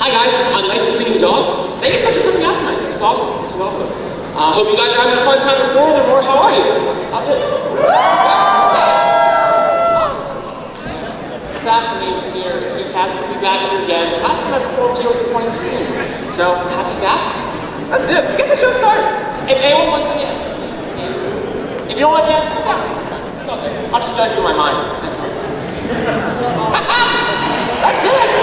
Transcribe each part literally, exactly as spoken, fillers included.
Hi guys, I'm Nice to See You Dog. Thank you so much for coming out tonight. This is awesome. This is awesome. I uh, hope you guys are having a fun time at Furthermore. How are you? I'm good. Staff's amazing here. It's fantastic to be back here again. Last time I performed here was in twenty fifteen. So, happy back. Let's do it. Let's get the show started. If anyone wants to dance, please dance. If you don't want to dance, sit down. It's fine. It's okay. I'll just judge you in my mind. That's all. Let's do this.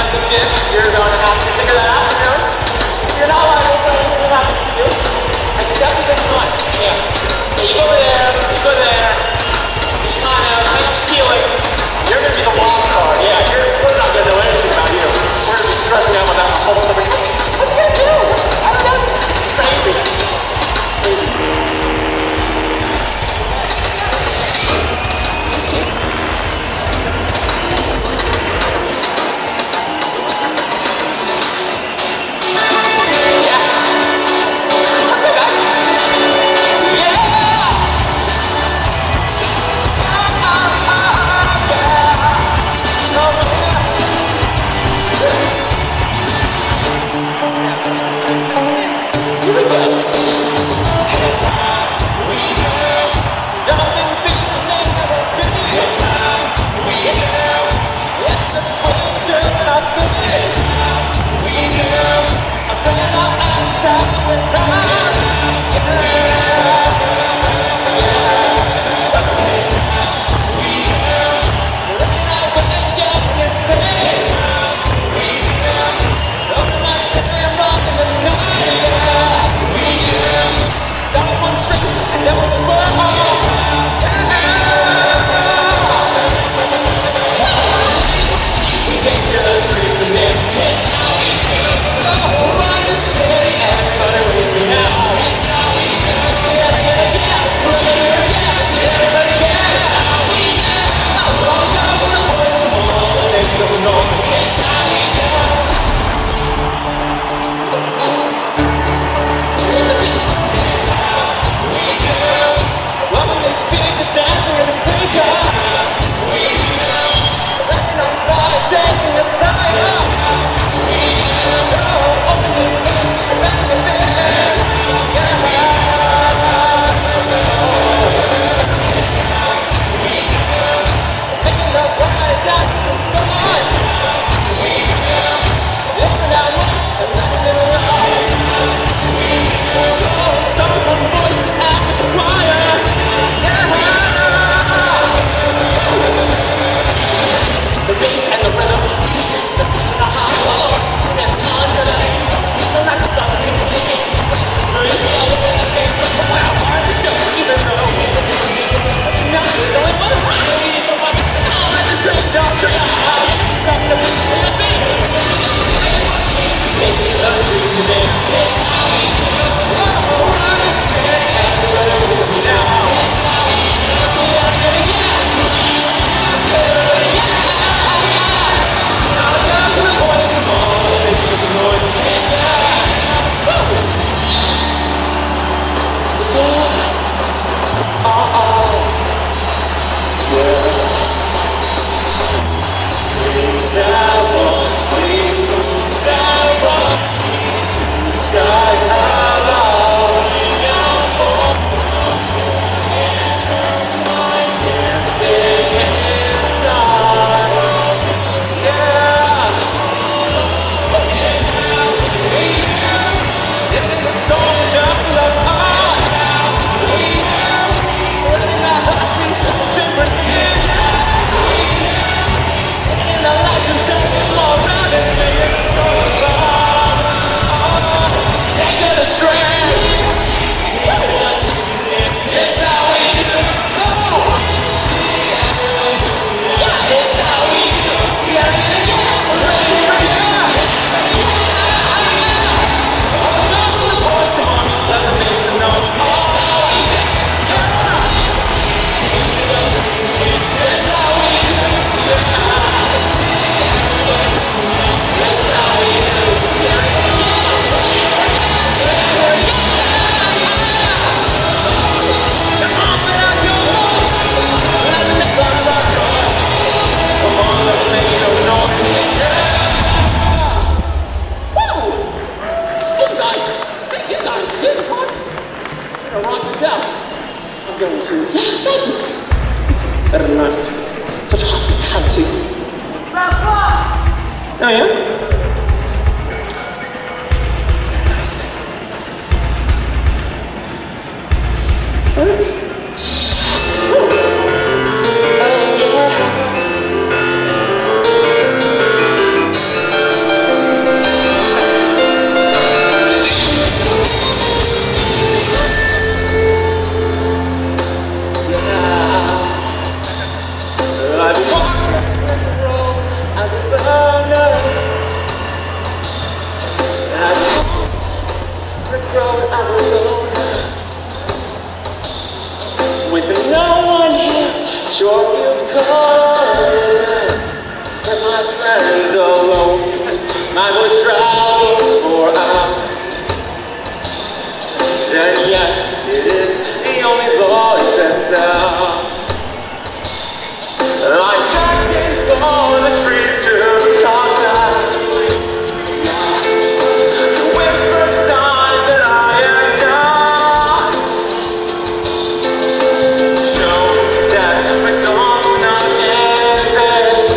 at the gym, you're going to have to figure that out, you know? You're not liable for anything that happens to you. Except for this one. Yeah. So you go over there, you go there, you kind of, kind of feel it. You're going to be the wild card. Yeah, you're, we're not going to know anything about you. We're going to be stressing out about the whole other thing. What's he going to do? I don't know. Crazy. Crazy. going to. Yeah, thank you. Very nice. Such hospitality. That's right. Oh, yeah? Nice. Oh. Oh, yeah. Sure feels cold, set my friends alone. My voice travels for hours, and yet it is the only voice that sounds. I'm begging for the trees to talk back, to whisper signs that I am not. Show that my song's not ending.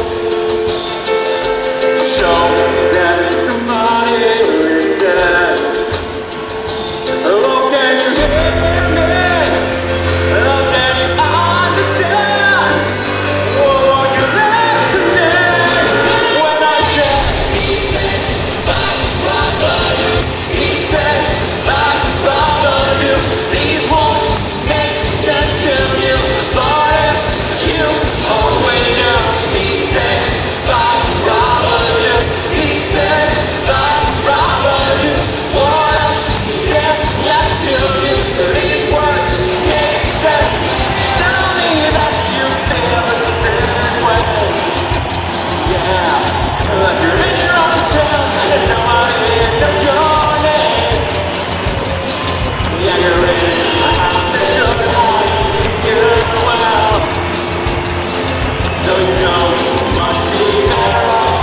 Show that somebody listens. Oh, can you hear me? Oh, can you understand? Oh, you listening when I say he said bye, bye, he said bye, bye, these won't make sense to you, but if you only knew, he said bye, bye, he said bye, bye, what else is there left to do? So these words make sense. Tell me that you feel the same way. Yeah, like you're in your own town and nobody knows your name. Yeah, you're in a house that should have seen you well. So you know you must be better off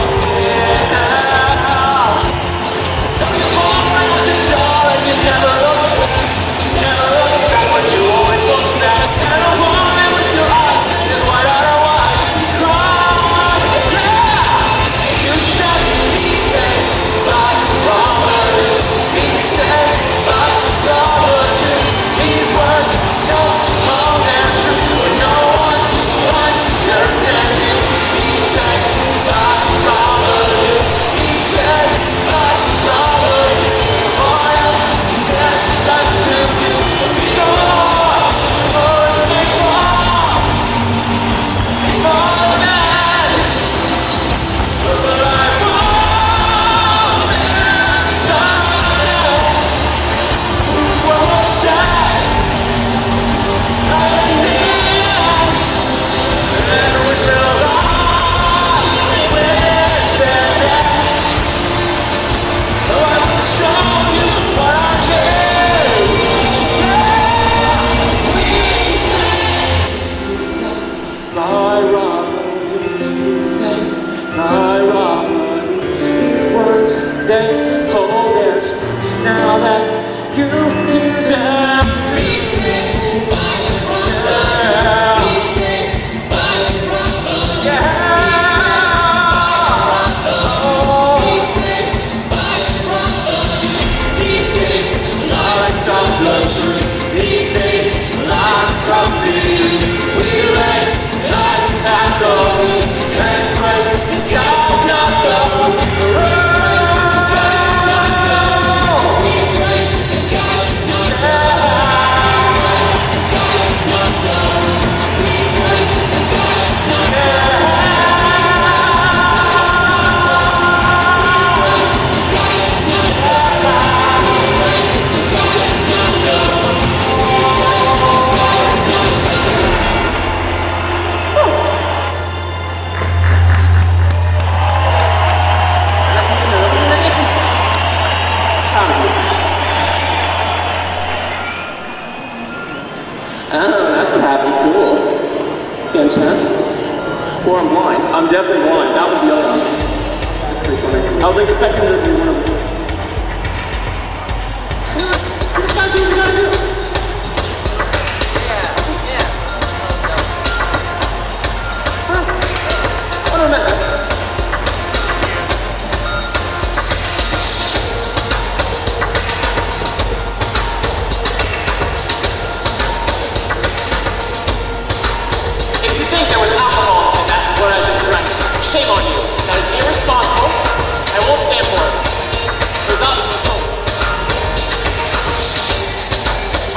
now. So you walk right out your door and you never look back. You never look back, but you always look back. And a woman with your eyes is what I don't want. Cry, yeah. You said, he said, bye, Robert. He said, bye, Robert. These words don't hold their truth, but no one understands you. He said, bye, Robert. He said, bye, Robert. What else is there left to do? Before, before, before, before that. But I promise someday, who's what's sad, I need, and we shall all live with that. Oh, I will show you what I can. Yeah, please. He said, my Robert. He said, my Robert. These words, they hold their truth. Now that you hear them, he said, my Robert. He said, my Robert. Yeah. He said, my Robert. These days, lives are luxury. These days, lives are comfy. We let lives not go. And pray the sky's not low. We pray the sky's not low. We pray the sky's not low. The sky's not low. We pray the sky's not low. The sky's not low. We pray the sky's not low. Oh, that's what happened. Cool. Fantastic. Or I'm blind. I'm definitely blind. That was the other one. That's pretty funny. I was expecting there to be one of them. I'm just trying to do what you gotta do. What do I mention? If you think there was alcohol in that, what I just drank, shame on you. That is irresponsible. I won't stand for it. There's not a soul.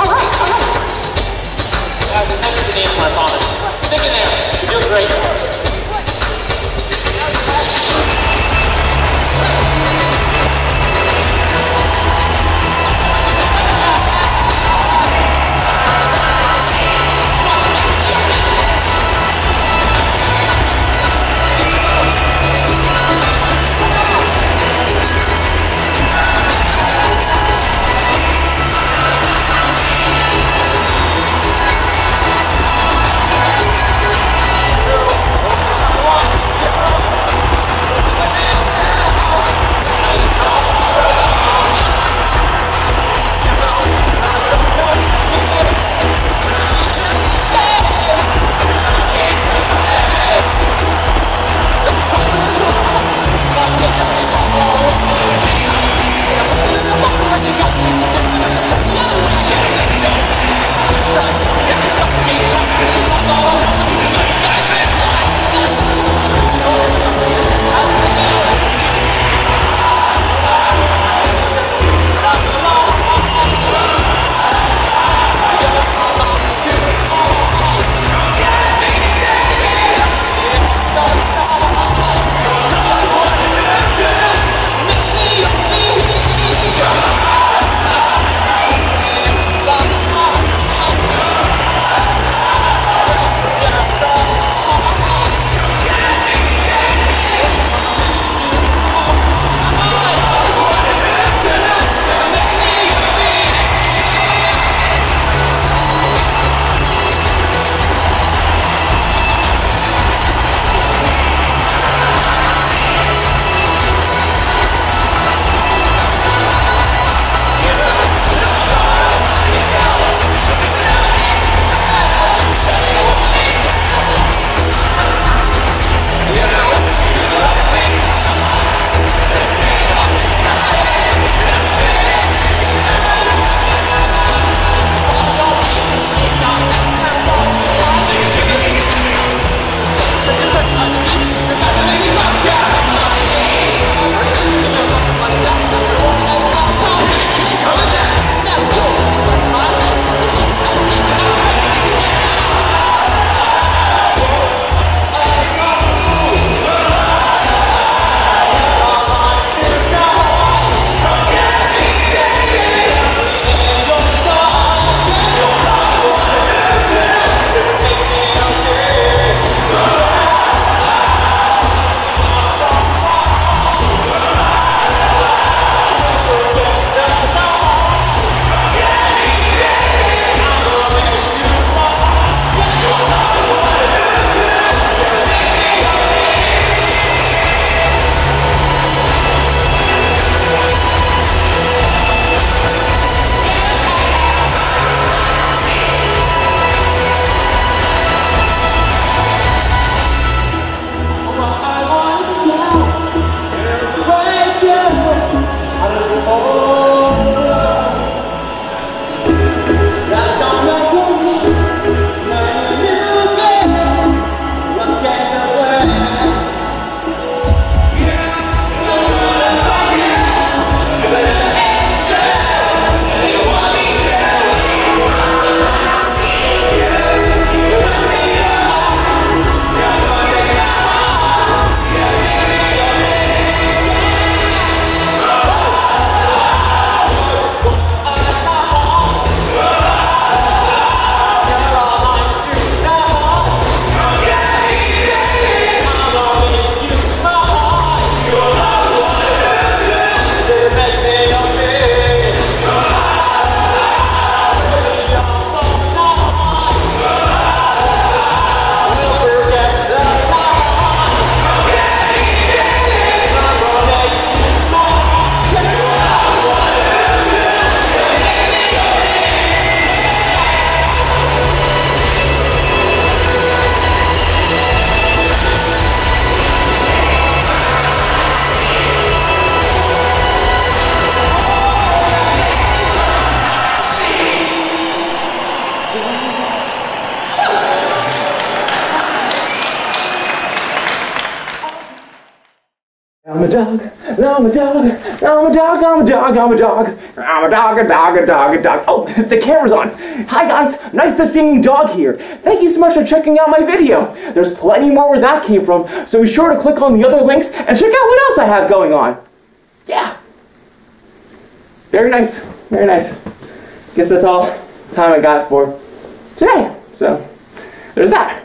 I'm a dog, I'm a dog, I'm a dog, I'm a dog, I'm a dog, I'm a dog, a dog, a dog, a dog. Oh, the camera's on. Hi guys, nice to singing dog here. Thank you so much for checking out my video. There's plenty more where that came from, so be sure to click on the other links and check out what else I have going on. Yeah. Very nice, very nice. Guess that's all time I got for today. So, there's that.